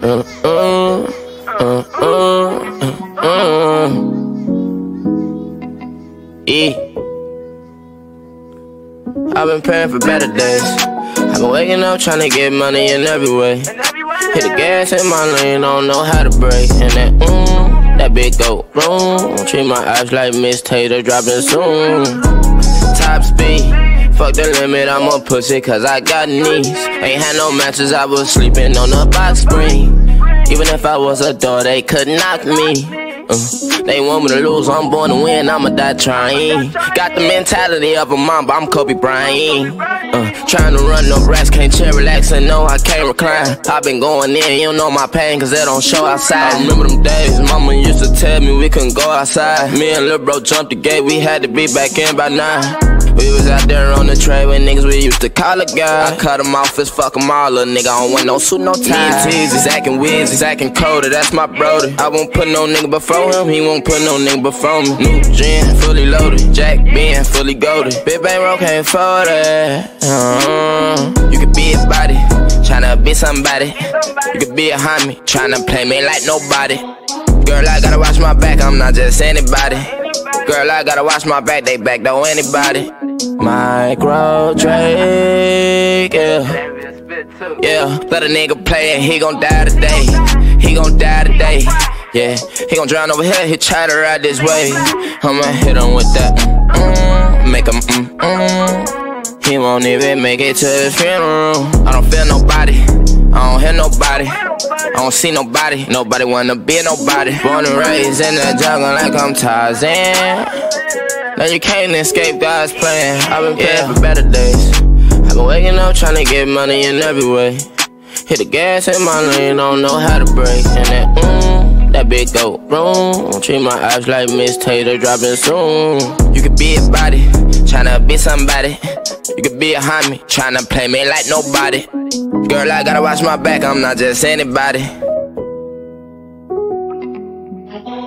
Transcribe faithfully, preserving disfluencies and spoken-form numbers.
Uh, uh, uh, uh, uh, uh. Yeah. I've been praying for better days. I've been waking up trying to get money in every way. Hit the gas in my lane, don't know how to brake. And that mm, that big go boom. Treat my eyes like Miss Tater dropping soon. Top speed, fuck the limit, I'm a pussy cause I got knees. Ain't had no matches, I was sleeping on the box spring. Even if I was a dog, they could knock me. Uh, they want me to lose, I'm born to win, I'ma die trying. Got the mentality of a mamba, I'm Kobe Bryant. Uh, trying to run no rest, can't chill, relax, and no, I can't recline. I been going in, you don't know my pain, cause they don't show outside. I remember them days, mama used to tell me we couldn't go outside. Me and lil' bro jumped the gate, we had to be back in by nine. We was out there on the tray with niggas we used to call a guy. I cut him off, it's fuck him all, little nigga. I don't want no suit, no tie. He's acting weird, he's acting colder, that's my brother. I won't put no nigga before him, he won't put no nigga before me. New gin, fully loaded, Jack being fully goaded. Big bankroll can't afford that. Uh-huh. You could be a body, tryna be somebody. You could be a homie, tryna play me like nobody. Girl, I gotta watch my back, I'm not just anybody. Girl, I gotta watch my back, they back though anybody. Micro Drake, yeah. Yeah, let a nigga play and he gon' die today. He gon' die today. Yeah, he gon' drown over here, he try to ride this way. I'ma hit him with that mm, mm, make him mm, mm. He won't even make it to his funeral. I don't feel nobody, I don't hear nobody, I don't see nobody. Nobody wanna be nobody. Born and raised in the jungle like I'm Tarzan. Now you can't escape God's plan. I've been praying yeah. for better days. I've been waking up trying to get money in every way. Hit the gas in my lane, don't know how to brake. And that mm, that big go boom. Treat my eyes like Miss Tater dropping soon. You could be a body, tryna be somebody. You could be a homie, tryna play me like nobody. Girl, I gotta watch my back, I'm not just anybody.